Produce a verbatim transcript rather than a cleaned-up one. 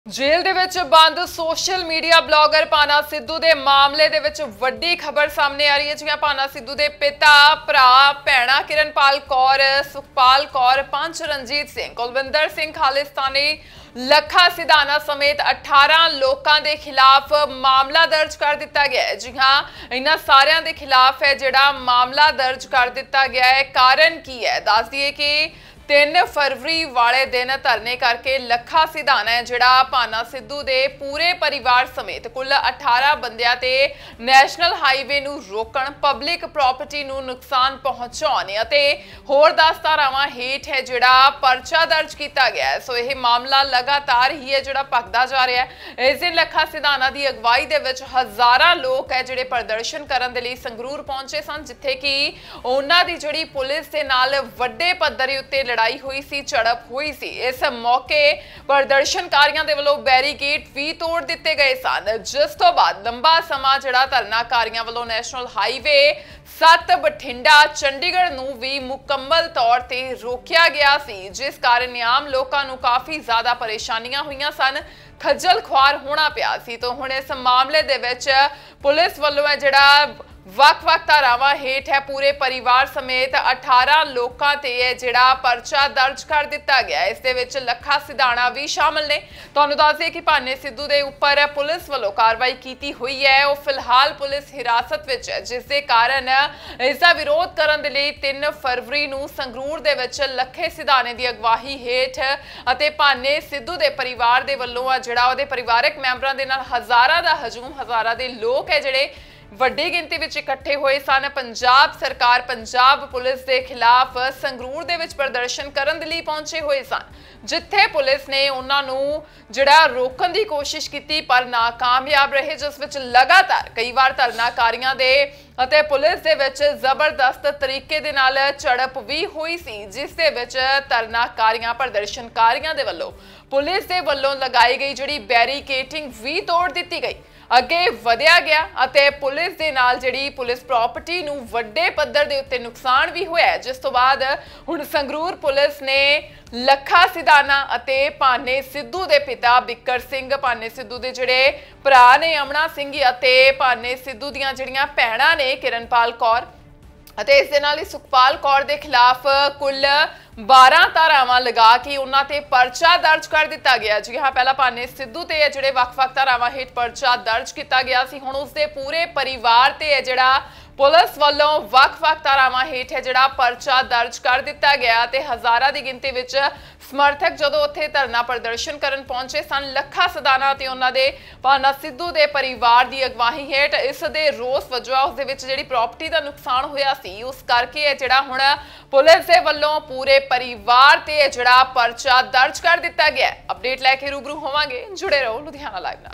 Jail दे विच बंद social media blogger Bhana Sidhu के मामले दे विच वड्डी खबर सामने आ रही है। जिवें भाना सिद्धू के पिता भरा भैणा किरणपाल कौर सुखपाल कौर पंच रणजीत सिंह कुलविंदर सिंह खालिस्तानी लखा सिधाना समेत अठारह लोगों के खिलाफ मामला दर्ज कर दिता गया है। जी हाँ, इन्हां सारियां दे खिलाफ है जिहड़ा मामला दर्ज कर दिता गया है। कारण की है दस दिए कि तीन फरवरी वाले दिन धरने करके लखा सिधाना है जिहड़ा भाना सिद्धू दे पूरे परिवार समेत कुल अठारह बंदियां ते नैशनल हाईवे नूं रोकण पब्लिक प्रॉपर्टी नूं नुकसान पहुंचाने अते होर दस धारावां हेठ है जिहड़ा परचा दर्ज किया गया है। सो यह मामला लगातार ही है जिहड़ा भखदा जा रहा है। इस दिन लखा सिधाना की अगवाई दे विच हज़ारां लोग है जिहड़े प्रदर्शन करन दे लई संगरूर पहुंचे सन, जिथे कि उन्हां दी जिहड़ी पुलिस दे नाल वड्डे पद्धर उत्ते लड़ाई हुई सी, झड़प हुई सी। इस मौके प्रदर्शनकारियों के वालों बैरीकेड भी तोड़ दिते गए सन, जिस तो बाद लंबा समा जिहड़ा धरनाकारियों वालों नैशनल हाईवे सत्त बठिंडा चंडीगढ़ नूं भी मुकम्मल तौर ते रोकिया गया सी, जिस कारण आम लोगों नूं काफी ज्यादा परेशानियां हुईयां सन, खज्जल खुआर होना पिया सी। तो हुण इस मामले दे विच पुलिस वालों है जिहड़ा वख-वख धारावां हेठ है पूरे परिवार समेत अठारह लोगों ते है जिहड़ा परचा दर्ज कर दिता गया। इस दे विच लखा सिधाना भी शामिल ने। तुहानूं दस दईए कि भाने सिद्धू दे उपर पुलिस वालों कार्रवाई की हुई है। वो फिलहाल पुलिस हिरासत विच है, जिस दे कारण इसका विरोध करन दे लई तीन फरवरी नूं संगरूर दे विच लखे सिधाने की अगवाई हेठ अते भाने सिद्धू दे परिवार दे वल्लों जिहड़ा उहदे परिवारक मैंबरां दे नाल हज़ारां दा हजूम हज़ारां दे लोग है जिहड़े वड्डी गिनती विच इकट्ठे होए सन। पंजाब सरकार पंजाब पुलिस के खिलाफ संगरूर दे विच प्रदर्शन करन दे लई पहुंचे हुए सन, जिथे पुलिस ने उन्हां नूं जिहड़ा रोकण की कोशिश की पर नाकामयाब रहे, जिस विच लगातार कई बार धरनाकारियों दे अते पुलिस दे विच जबरदस्त तरीके दे नाल झड़प भी हुई सी, जिस दे विच धरनाकारियां प्रदर्शनकारियों दे वल्लों पुलिस दे वल्लों लगाई गई जिहड़ी बैरीकेटिंग भी तोड़ दित्ती गई। अगे वधिया गया अते पुलिस दे नाल जिहड़ी पुलिस प्रॉपर्टी नूं वड्डे पद्धर दे उत्ते नुकसान भी होया, जिस तो बाद हुण संगरूर पुलिस ने लखा सिधाना अते भाने सिद्धू दे पिता बिक्कर सिंह, भाने सिद्धू दे जिहड़े भरा ने अमना सिंह अते भाने सिद्धू दीयां जिहड़ियां भैणां ने किरणपाल कौर अते इस दे नाल ही सुखपाल कौर दे खिलाफ कुल बारह धारावां लगा के उन्हां ते परचा दर्ज कर दिता गया। जी हाँ, पहला भाने सिद्धू ते जिहड़े वख-वख धारावां हेठ परचा दर्ज किया गया सी, हुण उसदे पूरे परिवार ते है जिहड़ा पुलिस वालों वख-वख धारावां हेठ है जिहड़ा परचा दर्ज कर दिता गया। ते हज़ारां दी गिनती विच समर्थक जदों उत्थे धरना प्रदर्शन करन पहुंचे सन, लखा सिधाना ते उन्हां दे भाना सिद्धू दे परिवार की अगवाई हेठ इस दे रोस वजों उस दे विच जिहड़ी प्रॉपर्टी का नुकसान होया सी, उस करके है जिहड़ा हुण पुलिस दे वल्लों पूरे परिवार ते जिहड़ा परचा दर्ज कर दिता गया। अपडेट लैके रूबरू होवांगे, जुड़े रहो लुधियाना लाइव नाल।